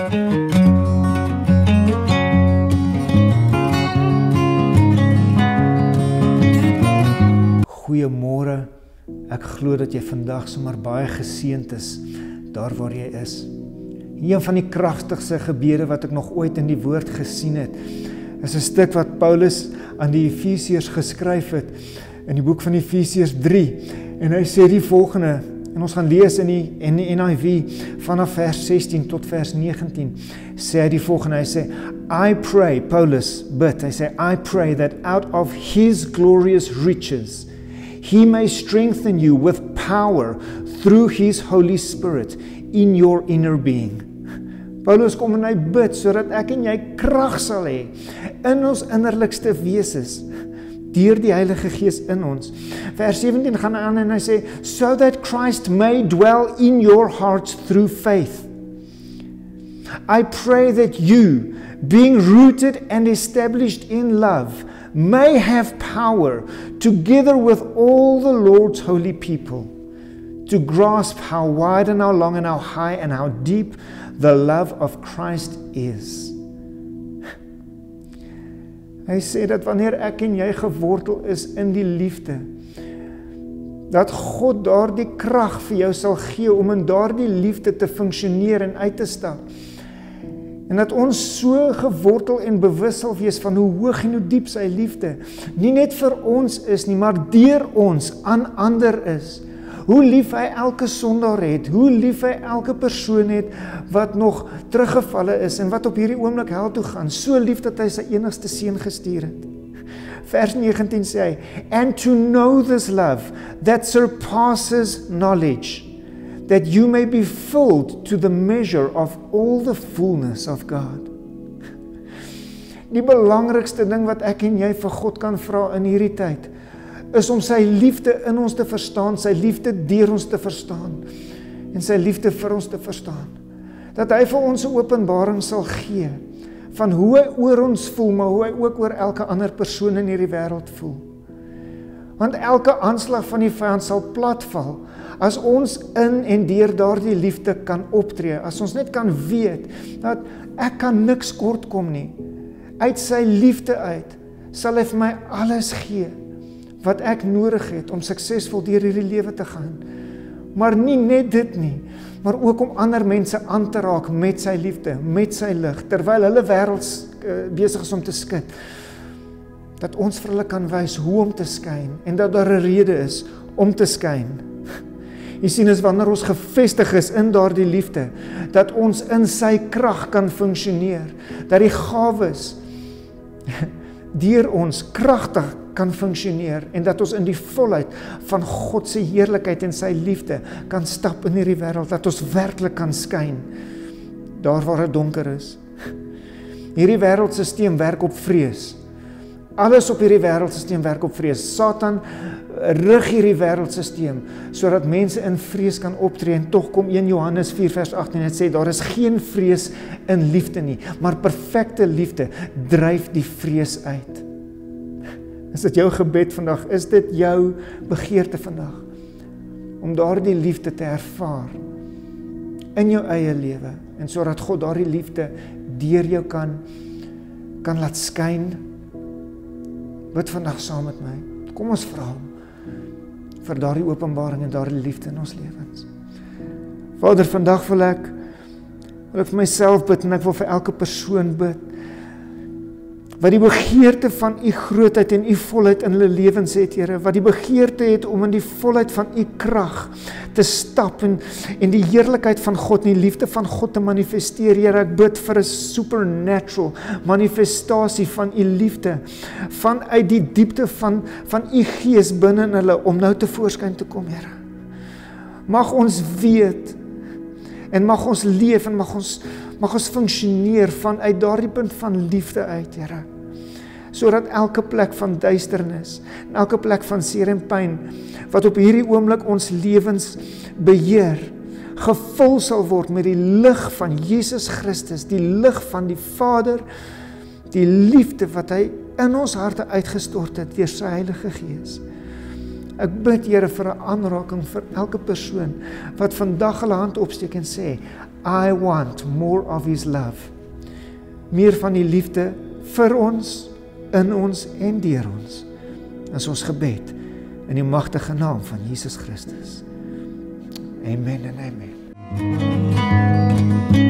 Goeiemôre, ek glo dat jy vandag sommer baie geseënd is, daar waar jy is. Een van die kragtigste gebede wat ek nog ooit in die woord gesien het, is 'n stuk wat Paulus aan die Efesiërs geskryf het, in die boek van Efesiërs 3, en hy sê die volgende, en ons gaan lees in die NIV, vanaf vers 16 tot vers 19, sê hy die volgende, hy sê, I pray, Paulus bid, hy sê, I pray that out of his glorious riches, he may strengthen you with power through his Holy Spirit in your inner being. Paulus kom en hy bid, sodat ek en jy krag sal hê, in ons innerlikste wesens, deur die Heilige Gees in ons. Vers 17 gaan hy aan en hy sê, so that Christ may dwell in your hearts through faith. I pray that you, being rooted and established in love, may have power, together with all the Lord's holy people, to grasp how wide and how long and how high and how deep the love of Christ is. Hy sê dat wanneer ek en jy gewortel is in die liefde, dat God daardie krag vir jou sal gee om in daardie liefde te funksioneer en uit te stap. En dat ons so gewortel en bewus sal wees van hoe hoog en hoe diep sy liefde, nie net vir ons is nie, maar deur ons aan ander is. Hoe lief hy elke sondaar het, hoe lief hy elke persoon het wat nog teruggevalle is en wat op hierdie oomblik hel toe gaan, so lief dat hy sy enigste seun gestuur het. Vers 19 sê hy, and to know this love that surpasses knowledge, that you may be filled to the measure of all the fullness of God. Die belangrikste ding wat ek en jy vir God kan vra in hierdie tyd, is om sy liefde in ons te verstaan, sy liefde deur ons te verstaan, en sy liefde vir ons te verstaan. Dat hy vir ons 'n openbaring sal gee, van hoe hy oor ons voel, maar hoe hy ook oor elke ander persoon in hierdie wêreld voel. Want elke aanslag van die vyand sal platval, as ons in en deur daardie liefde kan optree, as ons net kan weet, dat ek kan niks kort kom nie, uit sy liefde uit, sal hy vir my alles gee, wat ek nodig het, om suksesvol deur hierdie lewe te gaan. Maar nie net dit nie, maar ook om ander mense aan te raak met sy liefde, met sy lig, terwyl hulle wêreld besig is om te skud, dat ons vir hulle kan wys hoe om te skyn, en dat daar 'n rede is om te skyn. Jy sien, is wanneer ons gevestig is in daardie liefde, dat ons in sy krag kan funksioneer, dat die gawes deur ons kragtig kan funksioneer, en dat ons in die volheid van God se heerlikheid en sy liefde kan stap in hierdie wêreld, dat ons werklik kan skyn, daar waar dit donker is. Hierdie wêreldsisteem werk op vrees. Alles op hierdie wêreldsisteem werk op vrees. Satan rig hierdie wêreldsisteem, sodat mense in vrees kan optree, en tog kom 1 Johannes 4 vers 18, het sê, daar is geen vrees in liefde nie, maar perfekte liefde dryf die vrees uit. Is dit jou gebed vandag? Is dit jou begeerte vandag? Om daardie liefde te ervaar in jou eie lewe, en sodat God daardie liefde deur jou kan laat skyn. Bid vandag saam met my. Kom ons vra hom vir daardie openbaring en daardie liefde in ons lewens. Vader, vandag wil ek vir myself bid, en ek wil vir elke persoon bid, wat die begeerte van u grootheid en u volheid in hulle lewens het, Here, wat die begeerte het om in die volheid van u krag te stap, en die heerlikheid van God, en die liefde van God te manifesteer. Here, ek bid vir 'n supernatural manifestasie van u liefde, vanuit die diepte van u gees binne in hulle, om nou te voorskyn te kom, Here. Mag ons weet, en mag ons leef, en mag ons funksioneer vanuit daardie punt van liefde uit, Here. Sodat elke plek van duisternis, en elke plek van seer en pyn, wat op hierdie oomblik ons lewens beheer, gevul sal word met die lig van Jesus Christus, die lig van die Vader, die liefde wat hy in ons harte uitgestort het deur sy Heilige Gees. Ek bid, Here, vir 'n aanraking vir elke persoon wat vandag hulle hand opsteek en sê, I want more of His love. Meer van die liefde vir ons, in ons en deur ons. Is ons gebed in die magtige naam van Jesus Christus. Amen en amen.